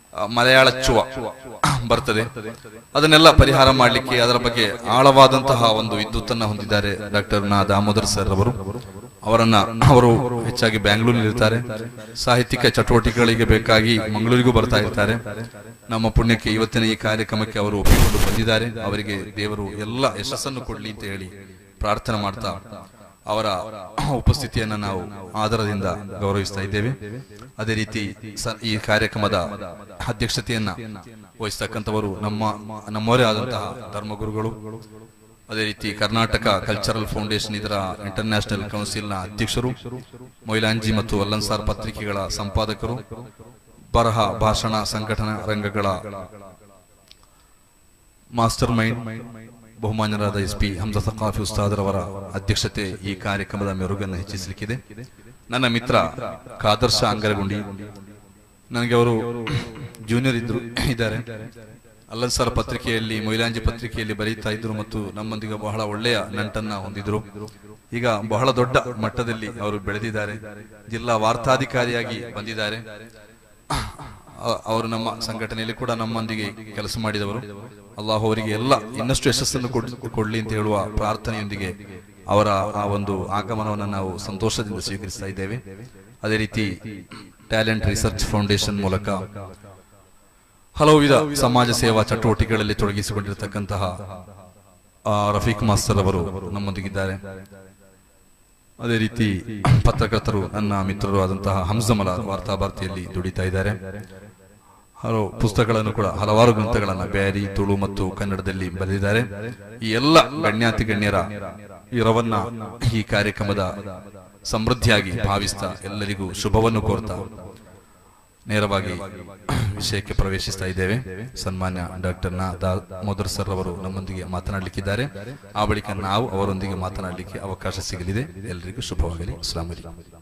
ಮಲಯಾಳ ಚುವ ಬರ್ತದೆ. ಅದನ್ನೆಲ್ಲ ಪರಿಹಾರ ಮಾಡಲಿಕ್ಕೆ ಅದರ ಬಗ್ಗೆ ಆಳವಾದಂತಹ ಒಂದು ವಿದ್ಯುತ್ತನ್ನ ಹೊಂದಿದ್ದಾರೆ ಡಾಕ್ಟರ್ ನಾ ದಾಮೋದರ್ ಸರ್ ಅವರು ಹೆಚ್ಚಾಗಿ ಬ್ಯಾಂಗ್ಳೂರಿನಲ್ಲಿ ಇರ್ತಾರೆ. ಸಾಹಿತ್ಯಿಕ ಚಟುವಟಿಕೆಗಳಿಗೆ ಬೇಕಾಗಿ ಮಂಗಳೂರಿಗೂ ಬರ್ತಾ ಇರ್ತಾರೆ. ನಮ್ಮ ಪುಣ್ಯಕ್ಕೆ ಇವತ್ತಿನ ಈ ಕಾರ್ಯಕ್ರಮಕ್ಕೆ ಅವರು ಒಪ್ಪಿಕೊಂಡು ಬಂದಿದ್ದಾರೆ. ಅವರಿಗೆ ದೇವರು ಎಲ್ಲ ಯಶಸ್ಸನ್ನು ಕೊಡ್ಲಿ ಅಂತ ಹೇಳಿ ಪ್ರಾರ್ಥನೆ ಮಾಡ್ತಾ ಅವರ ಉಪಸ್ಥಿತಿಯನ್ನ ನಾವು ಆದರದಿಂದ ಗೌರವಿಸ್ತಾ ಇದ್ದೇವೆ. ಅದೇ ರೀತಿ ಈ ಕಾರ್ಯಕ್ರಮದ ಅಧ್ಯಕ್ಷತೆಯನ್ನ ವಹಿಸ್ತಕ್ಕಂಥವರು ನಮ್ಮವರೇ ಆದಂತಹ ಧರ್ಮಗುರುಗಳು. ಅದೇ ರೀತಿ ಕರ್ನಾಟಕ ಕಲ್ಚರಲ್ ಫೌಂಡೇಶನ್ ಇದರ ಇಂಟರ್ನ್ಯಾಷನಲ್ ಕೌನ್ಸಿಲ್ನ ಅಧ್ಯಕ್ಷರು, ಮೊಯ್ಲಾಂಜಿ ಮತ್ತು ಅಲ್ಲನ್ಸಾರ್ ಪತ್ರಿಕೆಗಳ ಸಂಪಾದಕರು, ಬರಹ ಭಾಷಣ ಸಂಘಟನಾ ರಂಗಗಳ ಮಾಸ್ಟರ್ ಮೈಂಡ್ ಬಹುಮಾನ್ಯರಾದ SP ಹಮ್ಜಾ ಸಖಾಫಿ ಉಸ್ತಾದರವರ ಅಧ್ಯಕ್ಷತೆ ಈ ಕಾರ್ಯಕ್ರಮದ ಮೆರುಗನ್ನು ಹೆಚ್ಚಿಸಲಿಕ್ಕಿದೆ. ನನ್ನ ಮಿತ್ರ ಕಾದರ್ಶ ಅಂಗರಗುಂಡಿ, ನನಗೆ ಅವರು ಜೂನಿಯರ್ ಇದ್ದಾರೆ. ಅಲ್ಲನ್ಸಾರ್ ಪತ್ರಿಕೆಯಲ್ಲಿ, ಮೊಯ್ಲಾಂಜಿ ಪತ್ರಿಕೆಯಲ್ಲಿ ಬರೀತಾ ಇದ್ರು ಮತ್ತು ನಮ್ಮೊಂದಿಗೆ ಬಹಳ ಒಳ್ಳೆಯ ನಂಟನ್ನ ಹೊಂದಿದ್ರು. ಈಗ ಬಹಳ ದೊಡ್ಡ ಮಟ್ಟದಲ್ಲಿ ಅವರು ಬೆಳೆದಿದ್ದಾರೆ. ಜಿಲ್ಲಾ ವಾರ್ತಾಧಿಕಾರಿಯಾಗಿ ಬಂದಿದ್ದಾರೆ. ಅವರು ನಮ್ಮ ಸಂಘಟನೆಯಲ್ಲಿ ಕೂಡ ನಮ್ಮೊಂದಿಗೆ ಕೆಲಸ ಮಾಡಿದವರು. ಅಲ್ಲಾಹು ಅವರಿಗೆ ಎಲ್ಲ ಇನ್ನಷ್ಟು ಯಶಸ್ಸನ್ನು ಕೊಡ್ಲಿ ಅಂತ ಹೇಳುವ ಪ್ರಾರ್ಥನೆಯೊಂದಿಗೆ ಅವರ ಆ ಒಂದು ಆಗಮನವನ್ನು ನಾವು ಸಂತೋಷದಿಂದ ಸ್ವೀಕರಿಸ್ತಾ ಇದ್ದೇವೆ. ಅದೇ ರೀತಿ ಟ್ಯಾಲೆಂಟ್ ರಿಸರ್ಚ್ ಫೌಂಡೇಶನ್ ಮೂಲಕ ಹಲವು ವಿಧ ಸಮಾಜ ಸೇವಾ ಚಟುವಟಿಕೆಗಳಲ್ಲಿ ತೊಡಗಿಸಿಕೊಂಡಿರತಕ್ಕಂತಹ ರಫೀಕ್ ಮಾಸ್ತರ್ ಅವರು ನಮ್ಮೊಂದಿಗಿದ್ದಾರೆ. ಅದೇ ರೀತಿ ಪತ್ರಕರ್ತರು, ನನ್ನ ಮಿತ್ರರು ಆದಂತಹ ಹಂಸಮಲ ವಾರ್ತಾಭಾರತಿಯಲ್ಲಿ ದುಡಿತಾ ಇದ್ದಾರೆ. ಹಲವು ಪುಸ್ತಕಗಳನ್ನು ಕೂಡ, ಹಲವಾರು ಗ್ರಂಥಗಳನ್ನ ಬ್ಯಾರಿ, ತುಳು ಮತ್ತು ಕನ್ನಡದಲ್ಲಿ ಬರೆದಿದ್ದಾರೆ. ಈ ಎಲ್ಲ ಗಣ್ಯಾತಿ ಗಣ್ಯರ ಇರವನ್ನ ಈ ಕಾರ್ಯಕ್ರಮದ ಸಮೃದ್ಧಿಯಾಗಿ ಭಾವಿಸ್ತಾ ಎಲ್ಲರಿಗೂ ಶುಭವನ್ನು ಕೋರ್ತಾ ನೇರವಾಗಿ ವಿಷಯಕ್ಕೆ ಪ್ರವೇಶಿಸ್ತಾ ಇದ್ದೇವೆ. ಸನ್ಮಾನ್ಯ ಡಾಕ್ಟರ್ ನಾ ದಾಮೋದರ್ ಸರ್ ಅವರು ನಮ್ಮೊಂದಿಗೆ ಮಾತನಾಡಲಿಕ್ಕಿದ್ದಾರೆ. ಆ ಬಳಿಕ ನಾವು ಅವರೊಂದಿಗೆ ಮಾತನಾಡಲಿಕ್ಕೆ ಅವಕಾಶ ಸಿಗಲಿದೆ. ಎಲ್ಲರಿಗೂ ಶುಭವಾಗಲಿ. ಅಸ್ಸಲಾಮು ಅಲೈಕುಂ.